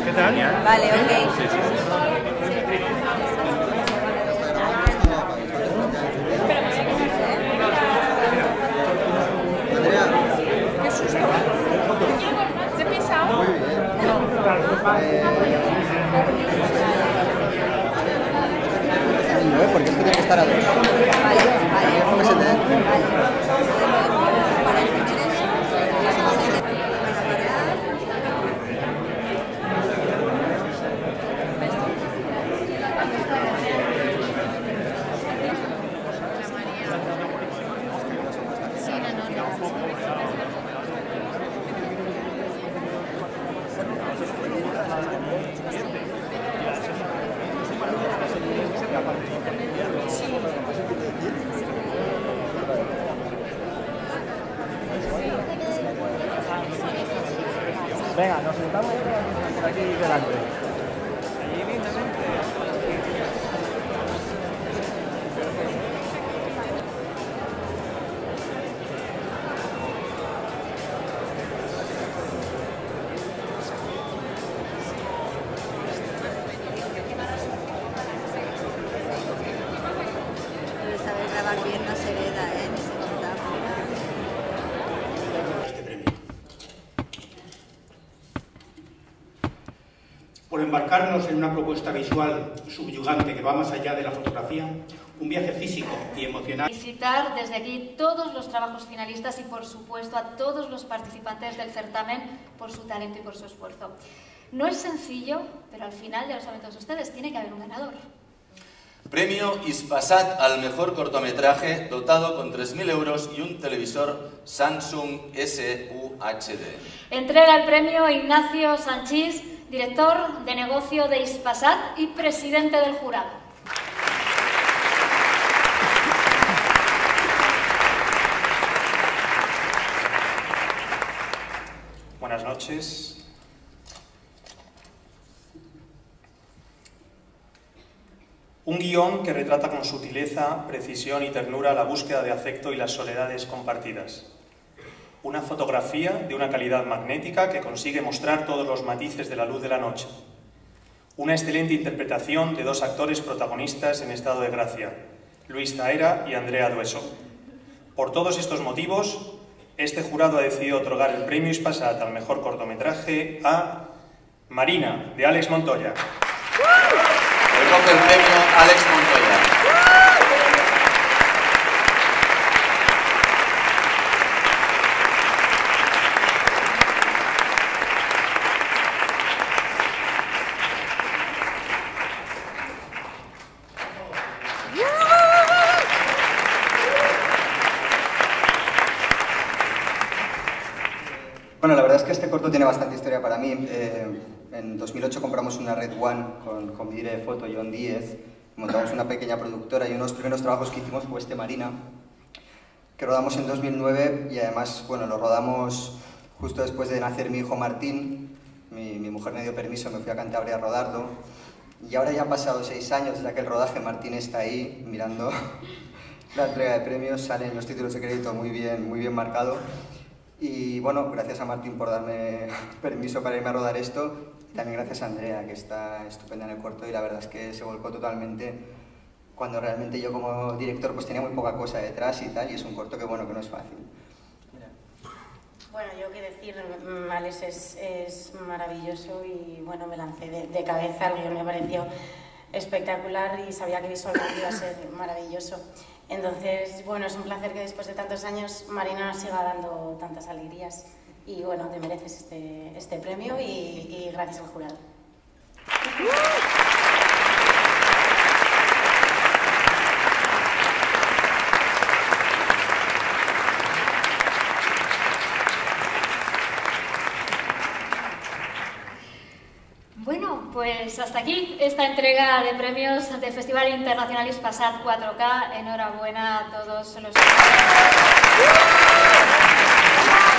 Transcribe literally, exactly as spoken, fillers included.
¿Qué tal? Vale, ok. Qué susto. ¿Te he pisado? Muy bien. Eh, porque esto tiene que estar a dos. Vale, vale. Enfóquese, ¿eh? Venga, nos sentamos por aquí delante. Pero saber grabar bien no se hereda, ¿eh? Ni se contamina. Por embarcarnos en una propuesta visual subyugante que va más allá de la fotografía, un viaje físico y emocional. Felicitar desde aquí todos los trabajos finalistas y, por supuesto, a todos los participantes del certamen por su talento y por su esfuerzo. No es sencillo, pero al final, ya lo saben todos ustedes, tiene que haber un ganador. Premio Ispasat al mejor cortometraje, dotado con tres mil euros y un televisor Samsung S U H D. Entrega el premio Ignacio Sanchís, director de negocio de Ispasat y presidente del jurado. Buenas noches. Un guión que retrata con sutileza, precisión y ternura la búsqueda de afecto y las soledades compartidas. Una fotografía de una calidad magnética que consigue mostrar todos los matices de la luz de la noche. Una excelente interpretación de dos actores protagonistas en estado de gracia, Luis Zaera y Andrea Dueso. Por todos estos motivos, este jurado ha decidido otorgar el premio Ispasat al mejor cortometraje a Marina, de Alex Montoya. Recoge el premio Alex Montoya. Bueno, la verdad es que este corto tiene bastante historia para mí. Eh, en dos mil ocho compramos una Red One con, con mi director de foto, John Díez. Montamos una pequeña productora y uno de los primeros trabajos que hicimos fue este Marina, que rodamos en dos mil nueve y además, bueno, lo rodamos justo después de nacer mi hijo Martín. Mi, mi mujer me dio permiso, me fui a Cantabria a rodarlo. Y ahora ya han pasado seis años desde aquel rodaje, Martín está ahí mirando la entrega de premios, salen los títulos de crédito muy bien, muy bien marcado. Y bueno, gracias a Martín por darme permiso para irme a rodar esto. Y también gracias a Andrea, que está estupenda en el corto y la verdad es que se volcó totalmente cuando realmente yo como director pues tenía muy poca cosa detrás y tal, y es un corto que bueno, que no es fácil. Bueno, yo qué decir, Alex es, es maravilloso y bueno, me lancé de, de cabeza, el guión me pareció espectacular y sabía que visualmente iba a ser maravilloso. Entonces, bueno, es un placer que después de tantos años Marina nos siga dando tantas alegrías y bueno, te mereces este, este premio y, y gracias al jurado. Bueno, pues hasta aquí esta entrega de premios del Festival Internacional Ispasat cuatro K. Enhorabuena a todos los...